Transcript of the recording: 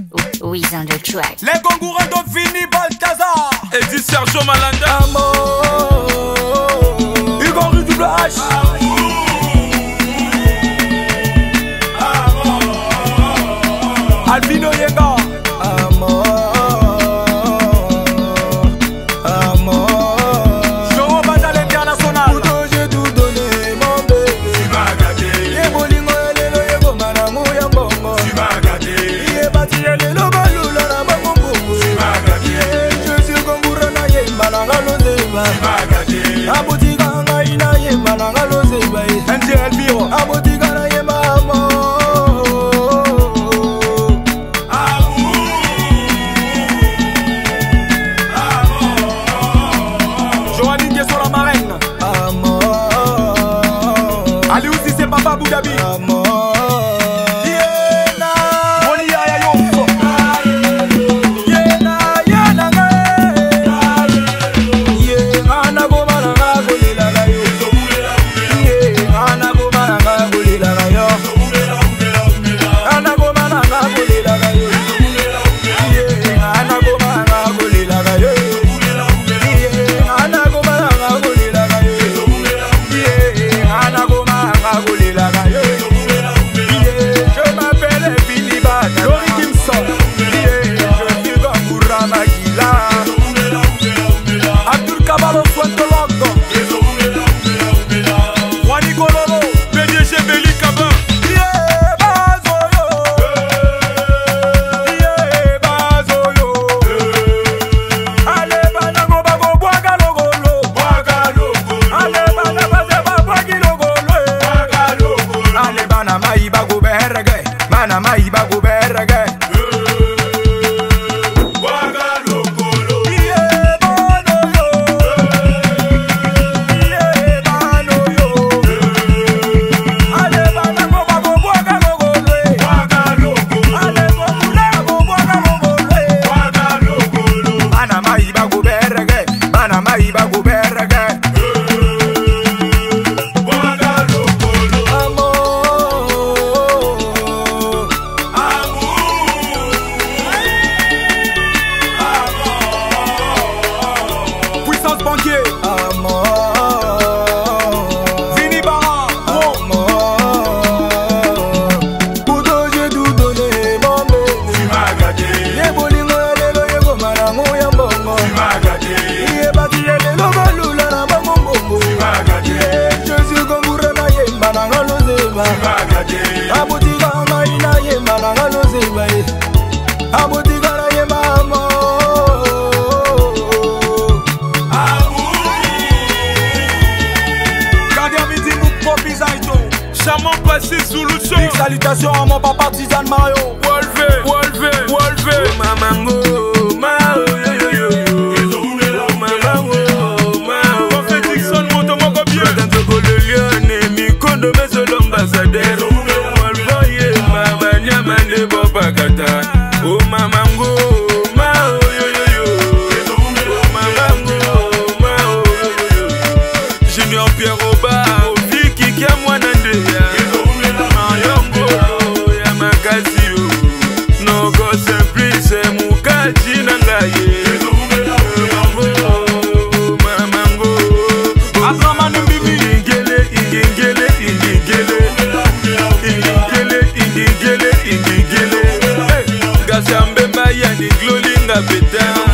Who's on the track? Les concourants de Vini Balthazar et dit Sergio Malanda. Amour Hugo Rue double H. Albino Yenga. Amour Jean Bata l'international. Pour toi j'ai tout donné mon bébé. Tu m'as gâté. Yé bolingo elelo yego manamu ya mbongo. Tu m'as gâté. Yé bati elelo balula na mbongo. Tu m'as gâté. Je suis kongura na ye malanga lozeba. Tu m'as gâté. Abotika nga ina ye malanga lozeba. NGL Biro. Abotika na ye mama. Allez aussi c'est Papa Boudabi. Salutations à mon papa Tizan Mario. Wolvé. Mamango, Mao, yo. Mamango, Parfait Dixon, moto moko bien. Dans le gole lion, mi kondo meso l'ambassadeur. Wolvé, mabanya mande bopakata. Oh mamango, Mao, yo. Mamango, Mao, yo. Junior Pierre Oba, Vicky Kiamwa Nandea. No go simplice mukaji nangaye. Mamango Abramanu Bibi. Ingengele. Gasambe maya ni glolinga beta.